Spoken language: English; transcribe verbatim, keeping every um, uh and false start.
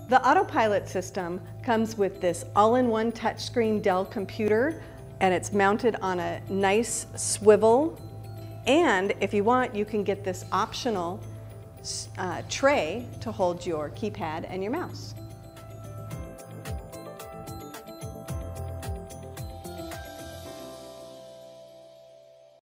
The AutoPilot system comes with this all-in-one touchscreen Dell computer, and it's mounted on a nice swivel. And if you want, you can get this optional uh, tray to hold your keypad and your mouse.